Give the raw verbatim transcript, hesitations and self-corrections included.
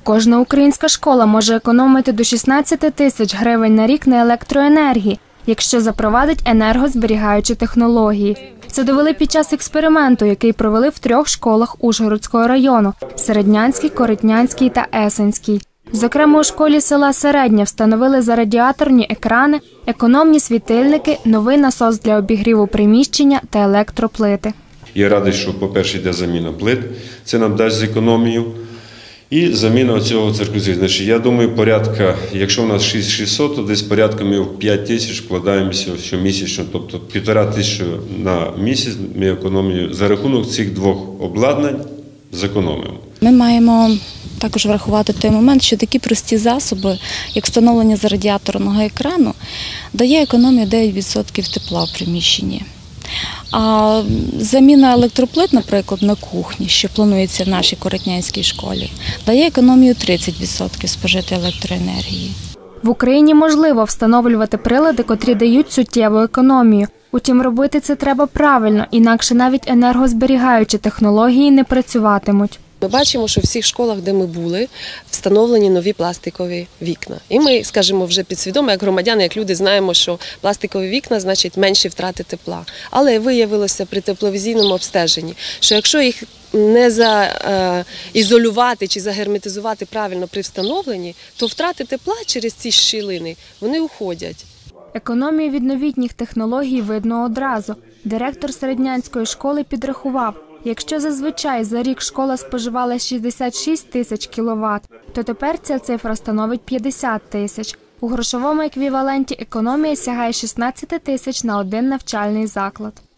Кожна українська школа може економити до шістнадцяти тисяч гривень на рік на електроенергії, якщо запровадить енергозберігаючі технології. Це довели під час експерименту, який провели в трьох школах Ужгородського району – Середнянській, Коритнянській та Есенській. Зокрема, у школі села Середня встановили зарадіаторні екрани, економні світильники, новий насос для обігріву приміщення та електроплити. Я радий, що, по-перше, йде заміна плит, це нам дасть зекономію. І заміна цього циркулізу. Значить, я думаю, порядка, якщо у нас шість тисяч шістсот, то десь порядка ми в п'ять тисяч вкладаємося щомісячно, тобто півтора тисячі на місяць ми економимо. За рахунок цих двох обладнань зекономимо. Ми маємо також врахувати той момент, що такі прості засоби, як встановлення зарадіаторного екрану, дає економію дев'ять відсотків тепла в приміщенні. А заміна електроплит, наприклад, на кухні, що планується в нашій Коритнянській школі, дає економію тридцять відсотків спожитої електроенергії. В Україні можливо встановлювати прилади, котрі дають суттєву економію. Утім, робити це треба правильно, інакше навіть енергозберігаючі технології не працюватимуть. Ми бачимо, що в всіх школах, де ми були, встановлені нові пластикові вікна. І ми, скажімо, вже підсвідомо, як громадяни, як люди, знаємо, що пластикові вікна – значить менші втрати тепла. Але виявилося при тепловізійному обстеженні, що якщо їх не заізолювати чи загерметизувати правильно при встановленні, то втрати тепла через ці щілини, вони уходять. Економію від новітніх технологій видно одразу. Директор Середнянської школи підрахував, якщо зазвичай за рік школа споживала шістдесят шість тисяч кіловат, то тепер ця цифра становить п'ятдесят тисяч. У грошовому еквіваленті економія сягає шістнадцяти тисяч на один навчальний заклад.